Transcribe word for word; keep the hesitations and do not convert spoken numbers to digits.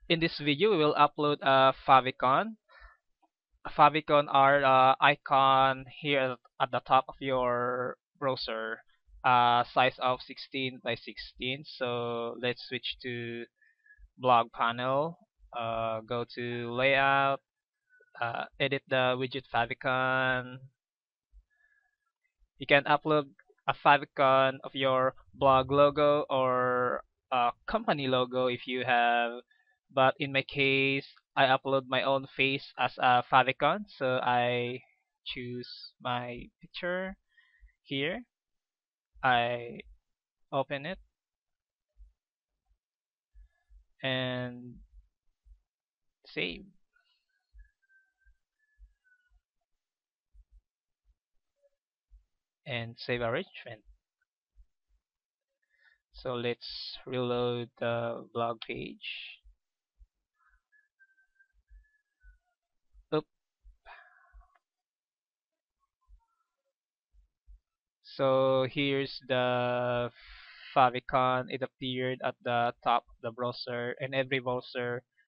In this video, we will upload a favicon. A favicon are uh, icon here at the top of your browser, uh, size of sixteen by sixteen. So let's switch to blog panel. Uh, go to layout, uh, edit the widget favicon. You can upload a favicon of your blog logo or a company logo if you have. But in my case, I upload my own face as a favicon, so I choose my picture here. I open it and save and save arrangement. So let's reload the blog page. Oop. So here's the favicon. It appeared at the top of the browser, and every browser